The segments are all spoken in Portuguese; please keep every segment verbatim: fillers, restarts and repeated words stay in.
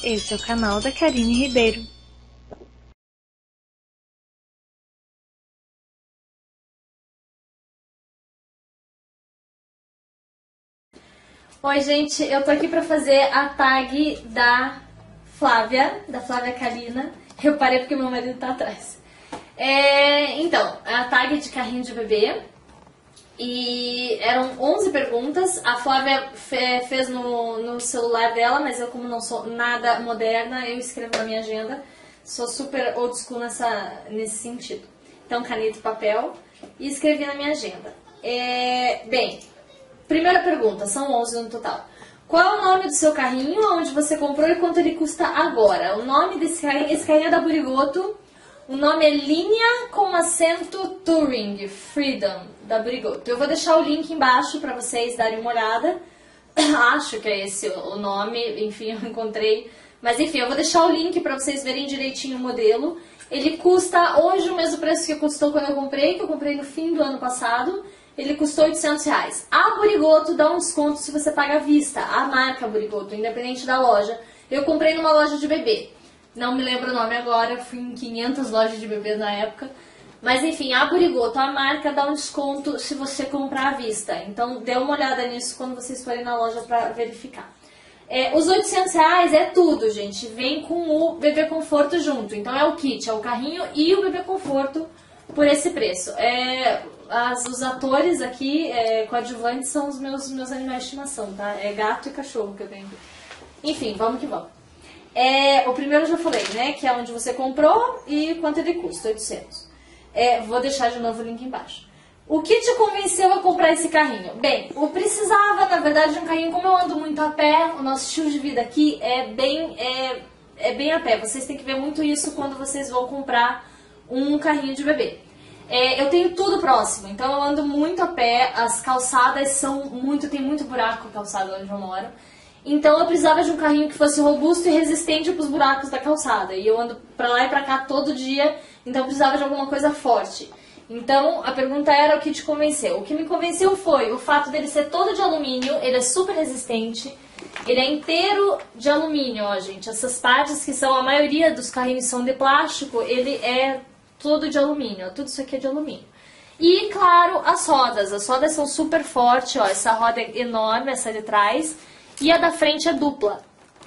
Esse é o canal da Karine Ribeiro. Oi, gente, eu tô aqui pra fazer a tag da Flávia, da Flávia Kalina. Eu parei porque meu marido tá atrás. É, então, a tag de carrinho de bebê. E eram onze perguntas. A Flávia fe, fez no, no celular dela, mas eu, como não sou nada moderna, eu escrevo na minha agenda. Sou super old school nessa, nesse sentido. Então, caneta e papel. E escrevi na minha agenda. É, bem, primeira pergunta, são onze no total. Qual é o nome do seu carrinho, onde você comprou e quanto ele custa agora? O nome desse carrinho, esse carrinho é da Burigoto. O nome é Linha com acento Touring Freedom, da Burigoto. Eu vou deixar o link embaixo para vocês darem uma olhada. Acho que é esse o nome, enfim, eu encontrei. Mas enfim, eu vou deixar o link para vocês verem direitinho o modelo. Ele custa hoje o mesmo preço que custou quando eu comprei, que eu comprei no fim do ano passado. Ele custou oitocentos reais. A Burigoto dá um desconto se você paga à vista. A marca Burigoto, independente da loja. Eu comprei numa loja de bebê. Não me lembro o nome agora, eu fui em quinhentas lojas de bebê na época. Mas enfim, a Burigoto, a marca, dá um desconto se você comprar à vista. Então dê uma olhada nisso quando vocês forem na loja para verificar. É, os oitocentos reais é tudo, gente. Vem com o bebê conforto junto. Então é o kit, é o carrinho e o bebê conforto por esse preço. É, as, os atores aqui, é, coadjuvantes, são os meus, meus animais de estimação, tá? É gato e cachorro que eu tenho. Enfim, vamos que vamos. É, o primeiro eu já falei, né? Que é onde você comprou e quanto ele custa, oitocentos. É, vou deixar de novo o link embaixo. O que te convenceu a comprar esse carrinho? Bem, eu precisava, na verdade, de um carrinho. Como eu ando muito a pé, o nosso estilo de vida aqui é bem, é, é bem a pé. Vocês têm que ver muito isso quando vocês vão comprar um carrinho de bebê. É, eu tenho tudo próximo, então eu ando muito a pé. As calçadas são muito, tem muito buraco calçada onde eu moro. Então eu precisava de um carrinho que fosse robusto e resistente para os buracos da calçada. E eu ando pra lá e pra cá todo dia, então eu precisava de alguma coisa forte. Então a pergunta era o que te convenceu. O que me convenceu foi o fato dele ser todo de alumínio, ele é super resistente, ele é inteiro de alumínio, ó gente. Essas partes que são, a maioria dos carrinhos são de plástico, ele é todo de alumínio, ó. Tudo isso aqui é de alumínio. E claro, as rodas, as rodas são super fortes, ó. Essa roda é enorme, essa de trás. E a da frente é dupla.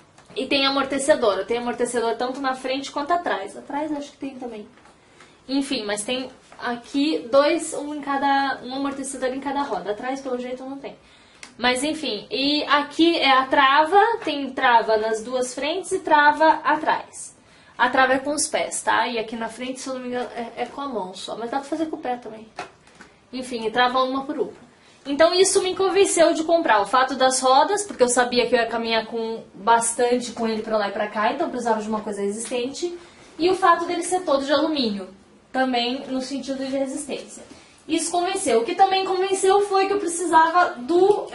E tem amortecedor. Eu tenho amortecedor tanto na frente quanto atrás. Atrás acho que tem também. Enfim, mas tem aqui dois, um em cada, um amortecedor em cada roda. Atrás, pelo jeito, não tem. Mas enfim, e aqui é a trava. Tem trava nas duas frentes e trava atrás. A trava é com os pés, tá? E aqui na frente, se eu não me engano, é, é com a mão só. Mas dá pra fazer com o pé também. Enfim, e trava uma por uma. Então isso me convenceu de comprar. O fato das rodas, porque eu sabia que eu ia caminhar com bastante com ele pra lá e pra cá, então eu precisava de uma coisa resistente. E o fato dele ser todo de alumínio, também no sentido de resistência. Isso convenceu. O que também convenceu foi que eu precisava do,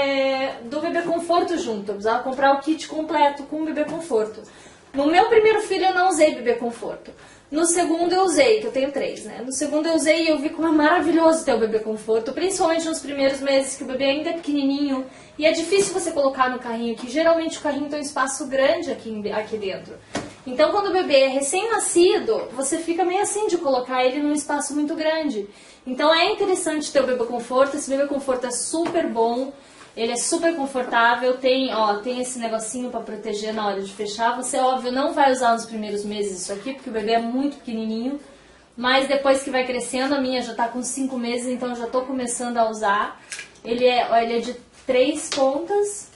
é, do bebê conforto junto. Eu precisava comprar o kit completo com o bebê conforto. No meu primeiro filho eu não usei bebê conforto. No segundo eu usei, que eu tenho três, né? No segundo eu usei e eu vi como é maravilhoso ter o bebê conforto, principalmente nos primeiros meses, que o bebê ainda é pequenininho e é difícil você colocar no carrinho, que geralmente o carrinho tem um espaço grande aqui, aqui dentro. Então quando o bebê é recém-nascido, você fica meio assim de colocar ele num espaço muito grande. Então é interessante ter o bebê conforto, esse bebê conforto é super bom. Ele é super confortável, tem, ó, tem esse negocinho para proteger na hora de fechar. Você, óbvio, não vai usar nos primeiros meses isso aqui, porque o bebê é muito pequenininho. Mas depois que vai crescendo, a minha já tá com cinco meses, então já tô começando a usar. Ele é, ó, ele é de três pontas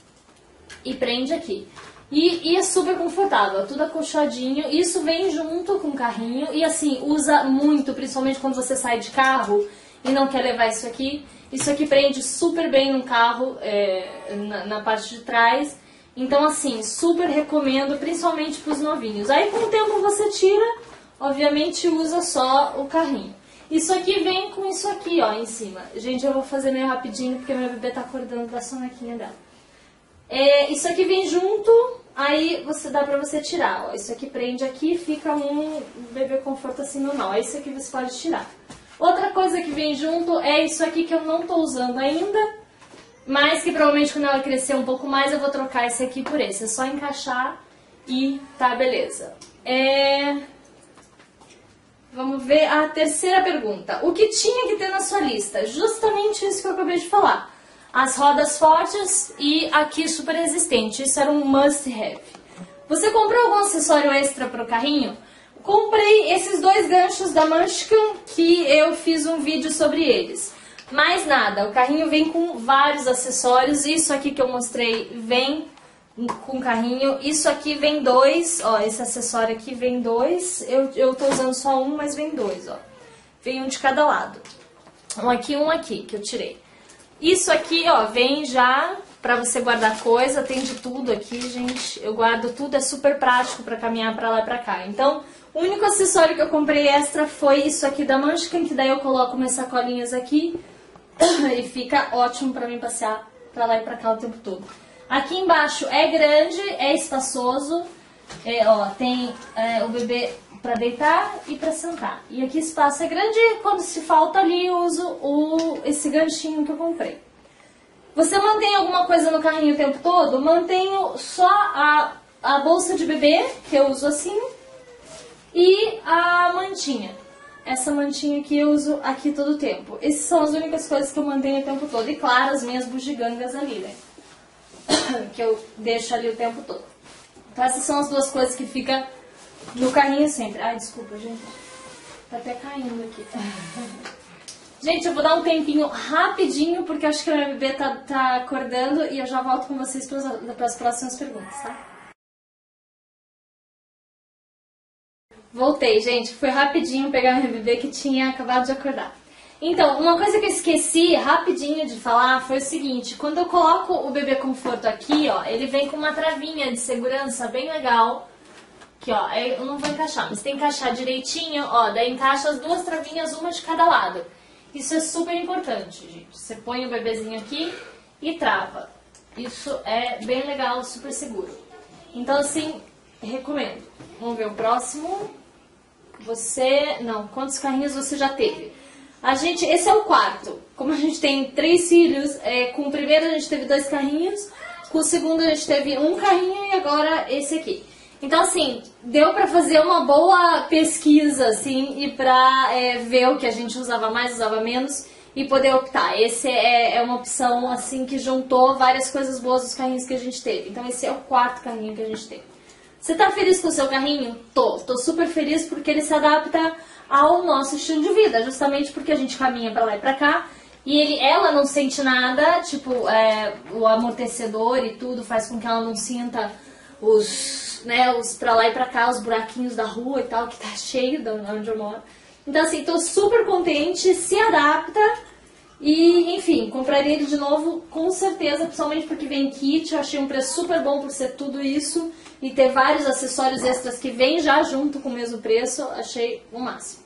e prende aqui. E, e é super confortável, é tudo acolchadinho. Isso vem junto com o carrinho e assim, usa muito, principalmente quando você sai de carro e não quer levar isso aqui. Isso aqui prende super bem no carro, é, na, na parte de trás. Então, assim, super recomendo, principalmente para os novinhos. Aí, com o tempo, você tira, obviamente, usa só o carrinho. Isso aqui vem com isso aqui, ó, em cima. Gente, eu vou fazer meio rapidinho, porque meu bebê tá acordando da sonequinha dela. É, isso aqui vem junto, aí você dá pra você tirar, ó. Isso aqui prende aqui, fica um bebê conforto assim normal. Isso aqui você pode tirar. Outra coisa que vem junto é isso aqui que eu não tô usando ainda, mas que provavelmente quando ela crescer um pouco mais eu vou trocar esse aqui por esse. É só encaixar e tá beleza. É... Vamos ver a terceira pergunta. O que tinha que ter na sua lista? Justamente isso que eu acabei de falar. As rodas fortes e aqui super resistente. Isso era um must have. Você comprou algum acessório extra para o carrinho? Comprei esses dois ganchos da Munchkin que eu fiz um vídeo sobre eles. Mais nada, o carrinho vem com vários acessórios. Isso aqui que eu mostrei vem com carrinho. Isso aqui vem dois, ó, esse acessório aqui vem dois. Eu, eu tô usando só um, mas vem dois, ó. Vem um de cada lado. Um aqui, um aqui, que eu tirei. Isso aqui, ó, vem já pra você guardar coisa, tem de tudo aqui, gente. Eu guardo tudo, é super prático pra caminhar pra lá e pra cá. Então, o único acessório que eu comprei extra foi isso aqui da Munchkin, que daí eu coloco minhas sacolinhas aqui e fica ótimo pra mim passear pra lá e pra cá o tempo todo. Aqui embaixo é grande, é espaçoso, é, ó, tem é, o bebê pra deitar e pra sentar. E aqui o espaço é grande, quando se falta ali eu uso o, esse ganchinho que eu comprei. Você mantém alguma coisa no carrinho o tempo todo? Mantenho só a, a bolsa de bebê, que eu uso assim, e a mantinha. Essa mantinha que eu uso aqui todo o tempo. Essas são as únicas coisas que eu mantenho o tempo todo. E claro, as minhas bugigangas ali, né? Que eu deixo ali o tempo todo. Então essas são as duas coisas que ficam no carrinho sempre. Ai, desculpa, gente. Tá até caindo aqui. Gente, eu vou dar um tempinho rapidinho, porque acho que a minha bebê tá, tá acordando e eu já volto com vocês para as próximas perguntas, tá? Voltei, gente. Foi rapidinho pegar minha bebê que tinha acabado de acordar. Então, uma coisa que eu esqueci rapidinho de falar foi o seguinte. Quando eu coloco o bebê conforto aqui, ó, ele vem com uma travinha de segurança bem legal. Aqui, ó, eu não vou encaixar, mas tem que encaixar direitinho, ó. Daí encaixa as duas travinhas, uma de cada lado. Isso é super importante, gente. Você põe o bebezinho aqui e trava. Isso é bem legal, super seguro. Então, assim, recomendo. Vamos ver o próximo. Você... Não, quantos carrinhos você já teve? A gente... Esse é o quarto. Como a gente tem três filhos, é, com o primeiro a gente teve dois carrinhos, com o segundo a gente teve um carrinho e agora esse aqui. Então, assim, deu pra fazer uma boa pesquisa, assim, e pra é, ver o que a gente usava mais, usava menos, e poder optar. Esse é, é uma opção, assim, que juntou várias coisas boas dos carrinhos que a gente teve. Então, esse é o quarto carrinho que a gente teve. Você tá feliz com o seu carrinho? Tô. Tô super feliz porque ele se adapta ao nosso estilo de vida, justamente porque a gente caminha pra lá e pra cá, e ele, ela não sente nada, tipo, é, o amortecedor e tudo faz com que ela não sinta os... né, os pra lá e pra cá, os buraquinhos da rua e tal, que tá cheio de onde eu moro. Então, assim, tô super contente, se adapta e, enfim, compraria ele de novo com certeza, principalmente porque vem kit, eu achei um preço super bom por ser tudo isso e ter vários acessórios extras que vem já junto com o mesmo preço, achei o máximo.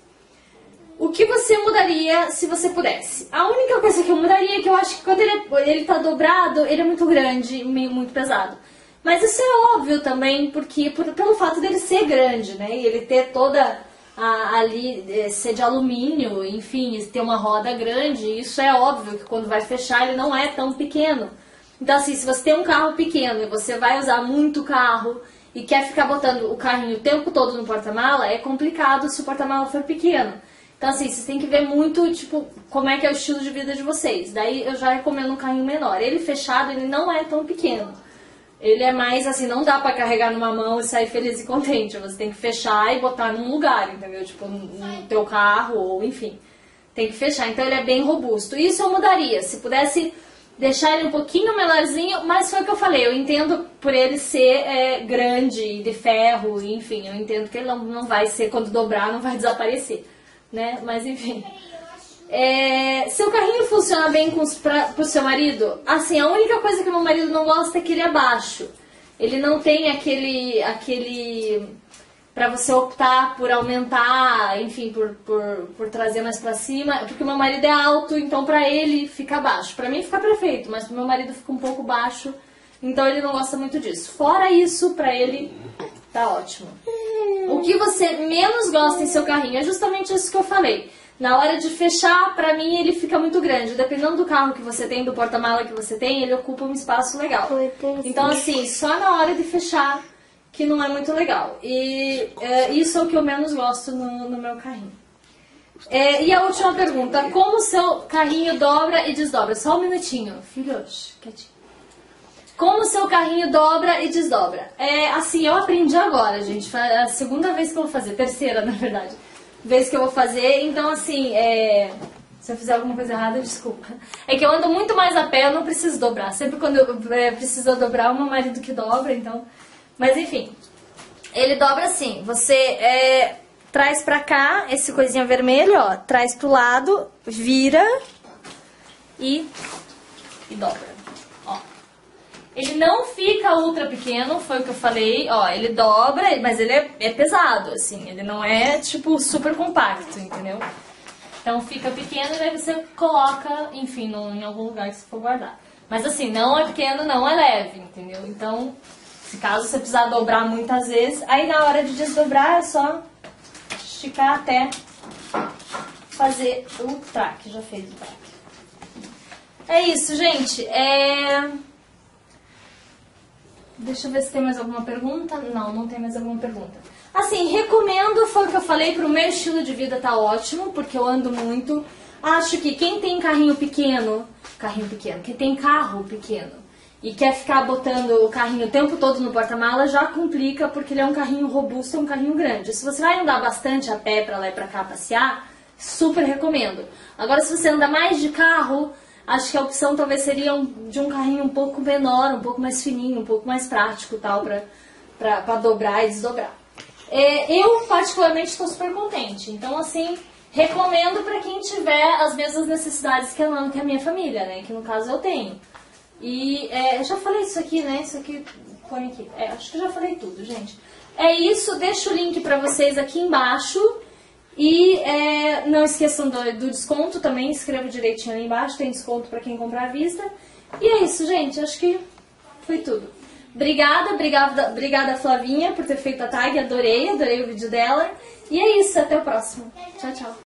O que você mudaria se você pudesse? A única coisa que eu mudaria é que eu acho que quando ele, é, ele tá dobrado, ele é muito grande, meio muito pesado. Mas isso é óbvio também, porque por, pelo fato dele ser grande, né? E ele ter toda a, ali, é, ser de alumínio, enfim, ter uma roda grande, isso é óbvio que quando vai fechar ele não é tão pequeno. Então, assim, se você tem um carro pequeno e você vai usar muito carro e quer ficar botando o carrinho o tempo todo no porta-mala, é complicado se o porta-mala for pequeno. Então, assim, vocês têm que ver muito, tipo, como é que é o estilo de vida de vocês. Daí eu já recomendo um carrinho menor. Ele fechado, ele não é tão pequeno. Ele é mais assim, não dá pra carregar numa mão e sair feliz e contente. Você tem que fechar e botar num lugar, entendeu? Tipo, no teu carro ou enfim. Tem que fechar. Então ele é bem robusto. Isso eu mudaria. Se pudesse deixar ele um pouquinho menorzinho, mas foi o que eu falei. Eu entendo por ele ser é, grande, de ferro, enfim. Eu entendo que ele não, não vai ser, quando dobrar, não vai desaparecer, né? Mas enfim... É, seu carrinho funciona bem com os, pra, pro seu marido? Assim, a única coisa que meu marido não gosta é que ele é baixo. Ele não tem aquele... aquele pra você optar por aumentar, enfim, por, por, por trazer mais pra cima. Porque meu marido é alto, então pra ele fica baixo. Pra mim fica perfeito, mas pro meu marido fica um pouco baixo. Então ele não gosta muito disso. Fora isso, pra ele tá ótimo. O que você menos gosta em seu carrinho é justamente isso que eu falei. Na hora de fechar, pra mim, ele fica muito grande. Dependendo do carro que você tem, do porta-mala que você tem, ele ocupa um espaço legal. Então, assim, só na hora de fechar que não é muito legal. E é, isso é o que eu menos gosto no, no meu carrinho. É, e a última pergunta, como o seu carrinho dobra e desdobra? Só um minutinho, filhos, quietinho. Como o seu carrinho dobra e desdobra? É, assim, eu aprendi agora, gente. É a segunda vez que eu vou fazer, terceira, na verdade, vez que eu vou fazer. Então, assim, é, se eu fizer alguma coisa errada, desculpa. É que eu ando muito mais a pé, eu não preciso dobrar. Sempre quando eu é, preciso dobrar, é o meu marido que dobra, então... Mas, enfim, ele dobra assim. Você é, traz pra cá esse coisinha vermelho, ó. Traz pro lado, vira e, e dobra. Ele não fica ultra pequeno, foi o que eu falei, ó, ele dobra, mas ele é, é pesado, assim, ele não é, tipo, super compacto, entendeu? Então fica pequeno e daí você coloca, enfim, no, em algum lugar que você for guardar. Mas assim, não é pequeno, não é leve, entendeu? Então, se caso você precisar dobrar muitas vezes, aí na hora de desdobrar é só esticar até fazer o traque, já fez o traque. É isso, gente, é... Deixa eu ver se tem mais alguma pergunta. Não, não tem mais alguma pergunta. Assim, recomendo, foi o que eu falei, pro meu estilo de vida tá ótimo, porque eu ando muito. Acho que quem tem carrinho pequeno, carrinho pequeno, quem tem carro pequeno e quer ficar botando o carrinho o tempo todo no porta-mala, já complica, porque ele é um carrinho robusto, é um carrinho grande. Se você vai andar bastante a pé pra lá e pra cá passear, super recomendo. Agora, se você anda mais de carro... Acho que a opção talvez seria um, de um carrinho um pouco menor, um pouco mais fininho, um pouco mais prático tal, pra, pra, pra dobrar e desdobrar. É, eu, particularmente, estou super contente. Então, assim, recomendo pra quem tiver as mesmas necessidades que a, que a minha família, né? Que no caso eu tenho. E é, eu já falei isso aqui, né? Isso aqui, põe aqui. É, acho que eu já falei tudo, gente. É isso, deixo o link pra vocês aqui embaixo. E é, não esqueçam do, do desconto também, escreva direitinho ali embaixo, tem desconto para quem comprar à vista. E é isso, gente, acho que foi tudo. Obrigada, obrigada, obrigada Flavinha por ter feito a tag, adorei, adorei o vídeo dela. E é isso, até o próximo. Tchau, tchau.